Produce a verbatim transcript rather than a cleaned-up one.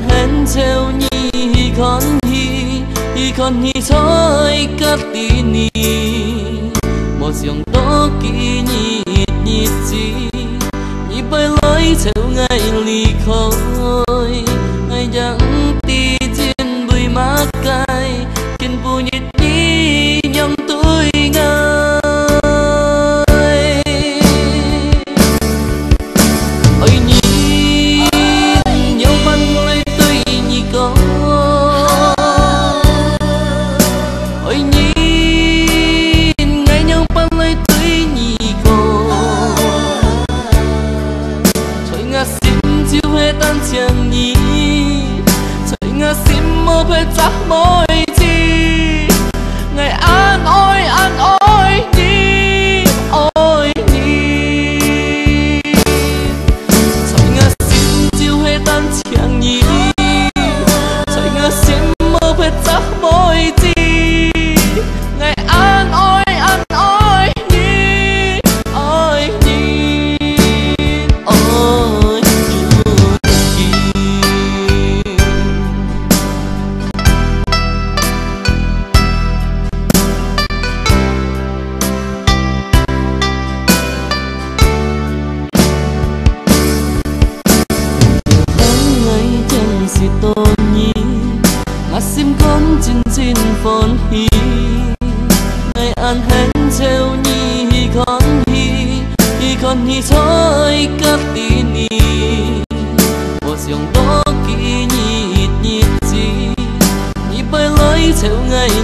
hẹn theo nhì con hi hi con hi thôi cắt đi ni một giọng đó kỳ nhịp nhịp gì nhịp bay lối theo ngày ly khói ngày chẳng ti trên bụi mát cay kiên bù nhịp đi nhầm tôi ngơi ôi nhị nhau bắn lối tôi nhị có ôi nhị ngày nhau bắn lối tôi nhị có thôi ngã xin chiều hết tan chẳng nhị thôi ngã xin mơ về chắc môi chi ngày an ôi an ôi nhị ôi nhị thôi ngã xin chiều hết tan chẳng nhị thôi ngã xin mơ về chắc môi chi ngày an ôi an ôi nhị ôi nhị ôi nhị ngày chẳng si tôn nhi mà sim con chín chín phone hi ngày ăn hẹn theo nhi hi con hi hi con hi thôi cắt đi ni một giọng đó kỳ nhịp nhịp gì nhịp bay lối theo ngày